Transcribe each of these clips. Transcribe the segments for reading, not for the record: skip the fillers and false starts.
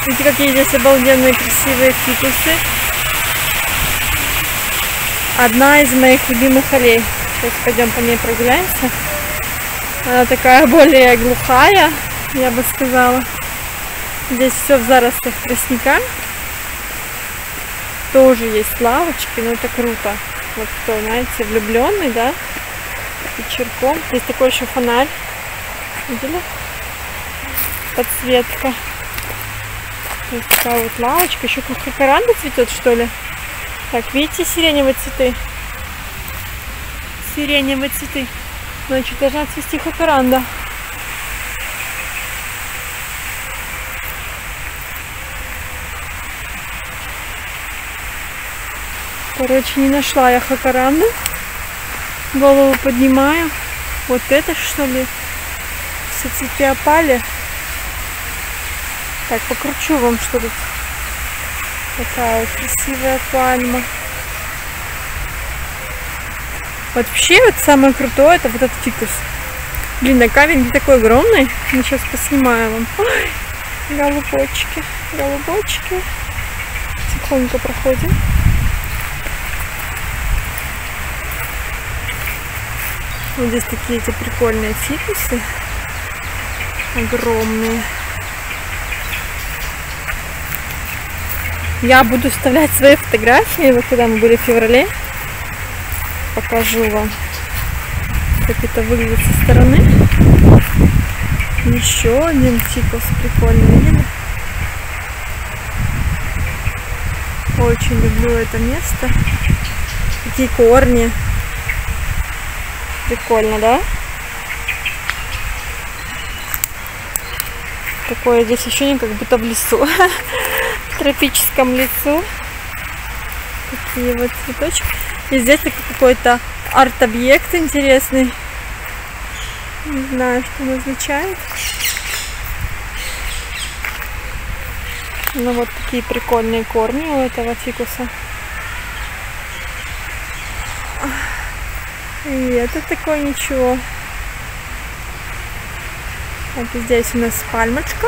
Смотрите, какие здесь обалденные красивые фикусы. Одна из моих любимых аллей. Сейчас пойдем по ней прогуляемся. Она такая более глухая, я бы сказала. Здесь все в зарослях тростника. Тоже есть лавочки, но это круто. Вот кто, знаете, влюбленный, да? Вечерком. Здесь такой еще фонарь. Видели? Подсветка. Вот такая вот лавочка. Еще хакаранда цветет, что ли? Так, видите, сиреневые цветы? Сиреневые цветы. Значит, должна цвести хакаранда. Короче, не нашла я хакаранду. Голову поднимаю. Вот это, что ли? Все цветы опали. Так, покручу вам, что тут. Такая вот красивая пальма. Вообще, вот самое крутое, это вот этот фикус. Блин, а камень не такой огромный. Мы сейчас поснимаем вам. Ой, голубочки, голубочки. Тихонько проходим. Вот здесь такие эти прикольные фикусы. Огромные. Я буду вставлять свои фотографии, вот когда мы были в феврале. Покажу вам, как это выглядит со стороны. Еще один фикус прикольный, видели? Очень люблю это место. Такие корни. Прикольно, да? Такое здесь ощущение, как будто в лесу. В тропическом лесу. Такие вот цветочки. И здесь какой-то арт-объект интересный. Не знаю, что он означает. Ну вот такие прикольные корни у этого фикуса. И это такое ничего. Вот здесь у нас пальмочка.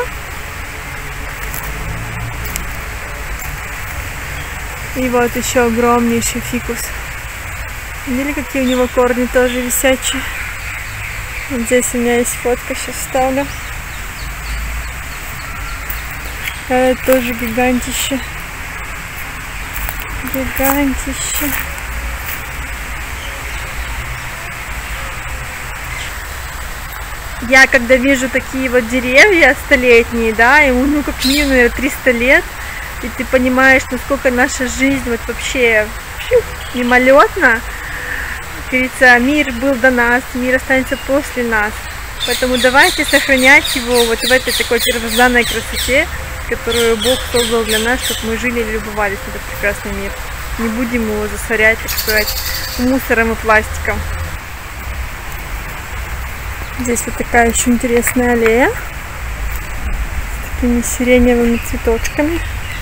И вот еще огромнейший фикус. Видели, какие у него корни тоже висячие? Вот здесь у меня есть фотка, сейчас вставлю. Это тоже гигантище. Гигантище. Я когда вижу такие вот деревья столетние, да, ему ну как минимум 300 лет, и ты понимаешь, насколько наша жизнь вот вообще мимолетна. Как говорится, мир был до нас, мир останется после нас. Поэтому давайте сохранять его вот в этой такой первозданной красоте, которую Бог создал для нас, чтобы мы жили и любовались на этот прекрасный мир. Не будем его засорять, так сказать, мусором и пластиком. Здесь вот такая еще интересная аллея с такими сиреневыми цветочками.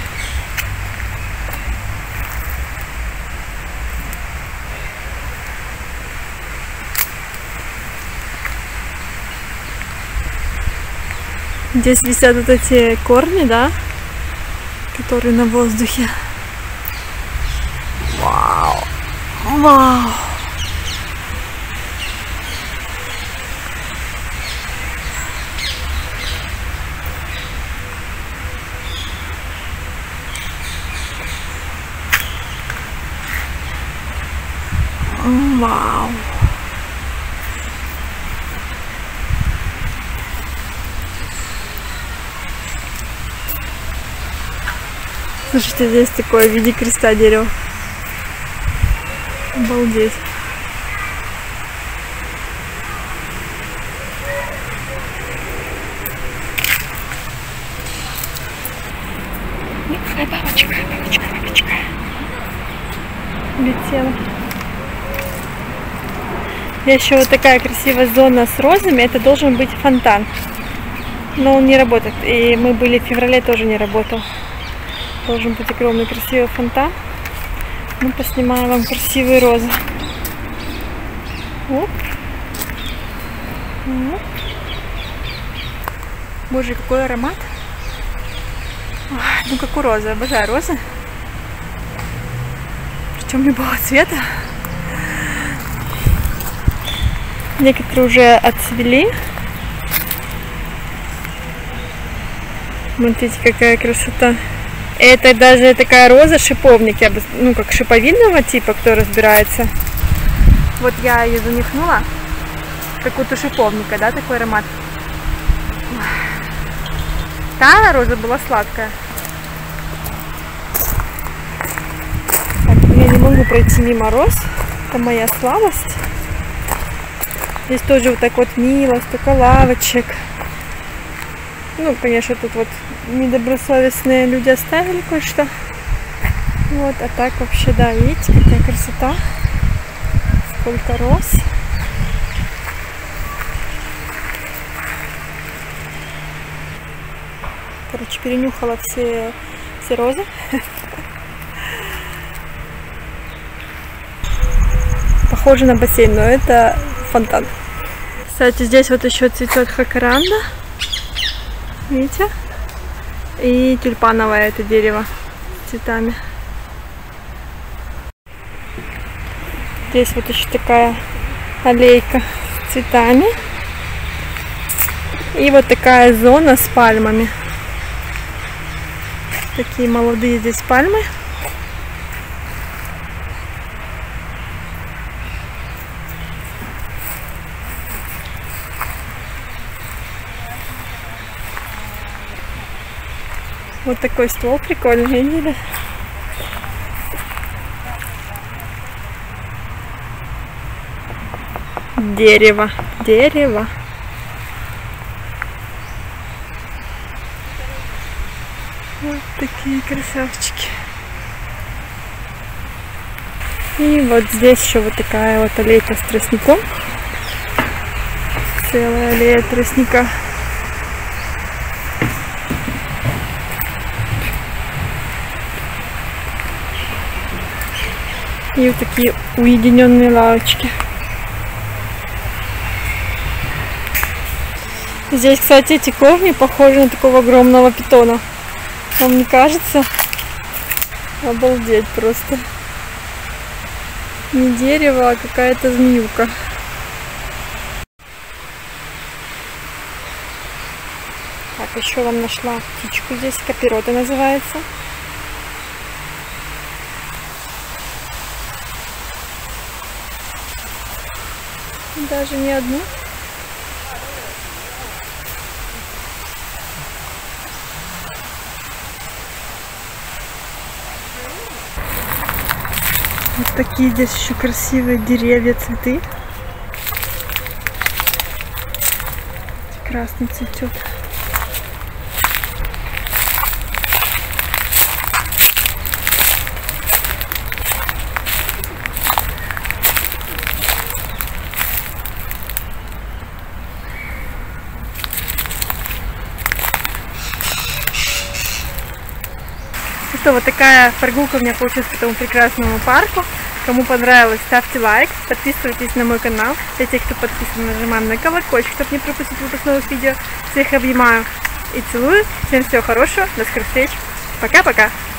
Здесь висят вот эти корни, да, которые на воздухе. Вау! Вау! Вау! Слушайте, здесь такое в виде креста дерево. Обалдеть. Бабочка, бабочка, бабочка. Летела. Еще вот такая красивая зона с розами. Это должен быть фонтан. Но он не работает. И мы были в феврале, тоже не работал. Должен быть огромный красивый фонтан. Мы поснимаем вам красивые розы. Оп. Оп. Боже, какой аромат. Ну как у розы, обожаю розы. Причем любого цвета. Некоторые уже отцвели. Смотрите, какая красота. Это даже такая роза шиповник, ну как шиповидного типа, кто разбирается. Вот я ее занюхнула, как вот у шиповника, да, такой аромат. Та роза была сладкая. Так, я не могу пройти мимо роз, это моя слабость. Здесь тоже вот так вот мило, столько лавочек. Ну, конечно, тут вот недобросовестные люди оставили кое-что. Вот, а так вообще, да, видите, какая красота. Сколько роз. Короче, перенюхала все розы. Похоже на бассейн, но это фонтан. Кстати, здесь вот еще цветет хакаранда. Видите? И тюльпановое это дерево с цветами. Здесь вот еще такая аллейка с цветами. И вот такая зона с пальмами. Такие молодые здесь пальмы. Вот такой ствол прикольный, видели? Дерево, дерево. Вот такие красавчики. И вот здесь еще вот такая вот аллейка с тростником. Целая аллея тростника. И вот такие уединенные лавочки. Здесь, кстати, эти клоуни похожи на такого огромного питона. Вам не кажется? Обалдеть просто. Не дерево, а какая-то змеюка. Так, еще вам нашла птичку здесь. Капирота называется. Даже не одну. Вот такие здесь еще красивые деревья, цветы. Красный цветет. Что, вот такая прогулка у меня получилась по этому прекрасному парку. Кому понравилось, ставьте лайк, подписывайтесь на мой канал. Для тех, кто подписан, нажимаем на колокольчик, чтобы не пропустить выпуск новых видео. Всех обнимаю и целую. Всем всего хорошего, до скорых встреч. Пока-пока.